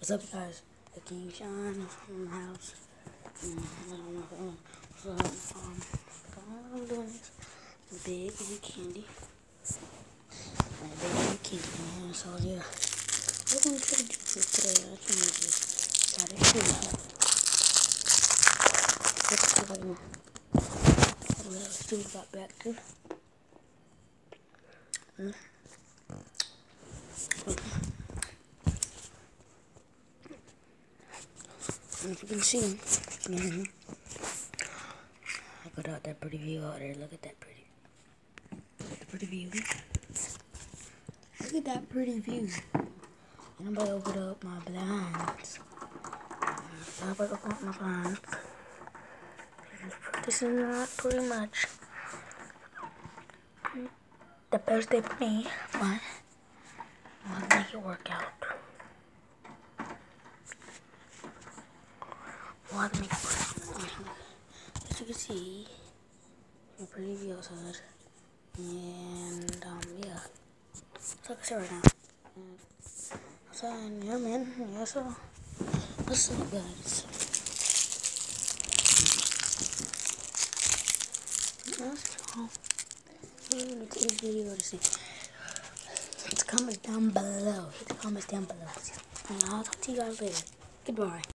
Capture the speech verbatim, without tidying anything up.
What's up, guys? The King Sean from the house. Um, so, um, I'm doing this big big candy. Like big big candy, man. So yeah, we're gonna try to do this today. I can't just try to do it. Let's see if I can. Let's see what got back to. Hmm. And if you can see them, mm-hmm. I put out that pretty view out there. Look at that pretty, the pretty view. Look at that pretty view. And I'm about to open up my blinds. I'm about to open up my blinds. This is not pretty much the best day for me, but I'm gonna make it work out. We'll have to make it work out. As you can see, a pretty view outside. And, um, yeah. So, like I said right now. And, yeah, man. Yeah, so. What's up, guys? Let's go. It's easy video to see. Comment down below. Hit the comments down below. And I'll talk to you guys later. Goodbye.